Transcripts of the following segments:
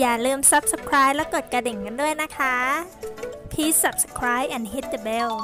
อย่าลืม Subscribe และกดกระดิ่งกันด้วยนะคะ Please subscribe and hit the bell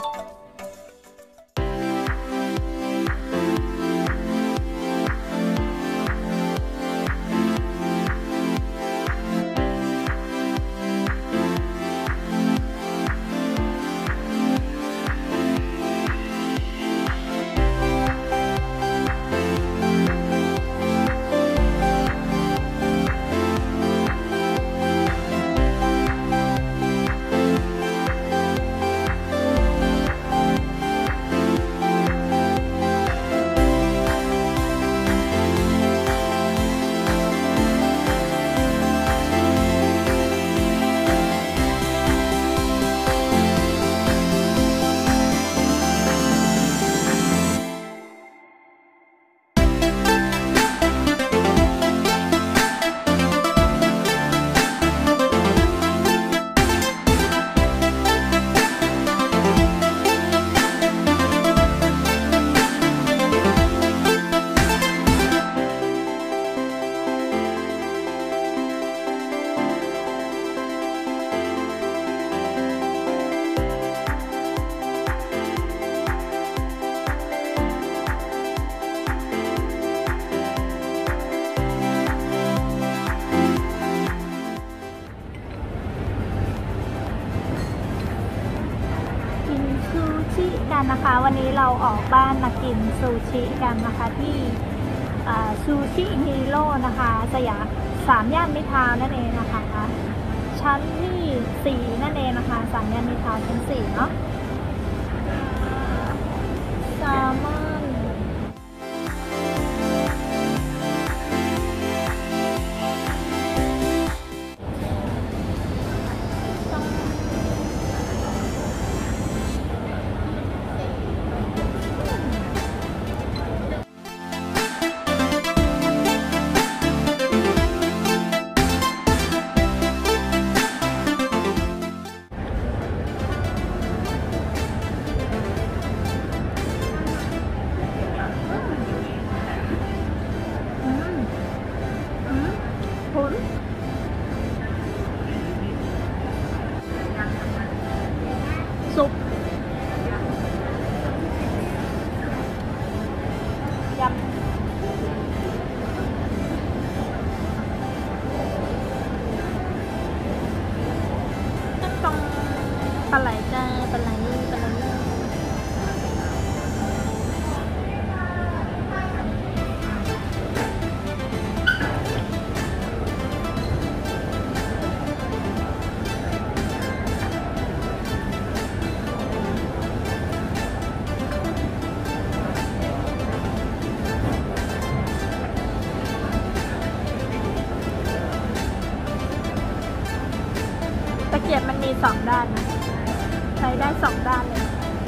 กันนะคะวันนี้เราออกบ้านมากินซูชิกันนะคะที่ซูชิฮีโร่นะคะ3 ย่านมิตรทาวน์นั่นเองนะคะชั้นที่4นั่นเองนะคะ3 ย่านมิตรทาวน์ชั้น4เนาะแซลมอนซุปยำต้องปลาไหลจ้าปลาไหลตะเกียบมันมี2 ด้านนะใช้ได้2 ด้านเลย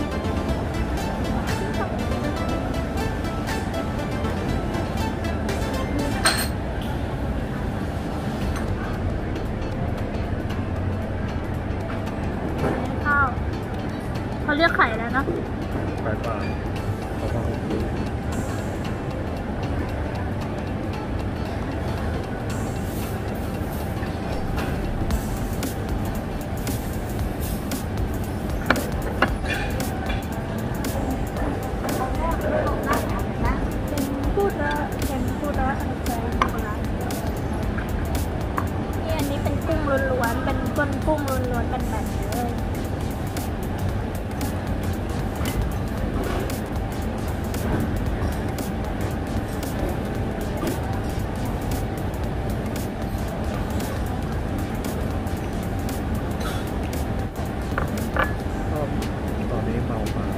ข้าวเขาเรียกไข่แล้วเนาะไข่ปลานี่อันนี้เป็นกุ้งล้วนๆเป็นก้นกุ้งล้วนๆเป็นแบบนี้เลยตอนนี้เมาปลา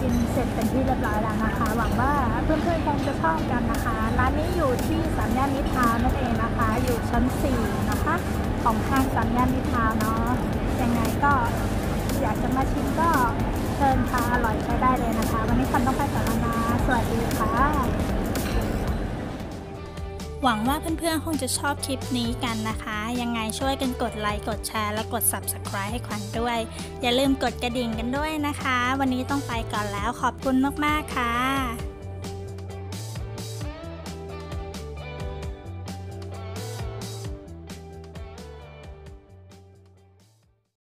กินเสร็จเป็นที่เรียบร้อยแล้วนะคะหวังว่าเพื่อนๆคงจะชอบกันนะคะร้านนี้อยู่ที่3 ย่านมิตรทาวน์นั่นเองนะคะอยู่ชั้น4นะคะของห้าง3 ย่านมิตรทาวน์เนาะยังไงก็อยากจะมาชิมก็เชิญค่ะอร่อยใช้ได้เลยนะคะวันนี้คันต้องไปก่อนแล้วนะสวัสดีค่ะหวังว่าเพื่อนๆคงจะชอบคลิปนี้กันนะคะยังไงช่วยกันกดไลค์กดแชร์และกด Subscribe ให้ขวัญด้วยอย่าลืมกดกระดิ่งกันด้วยนะคะวันนี้ต้องไปก่อนแล้วขอบคุณมากๆค่ะ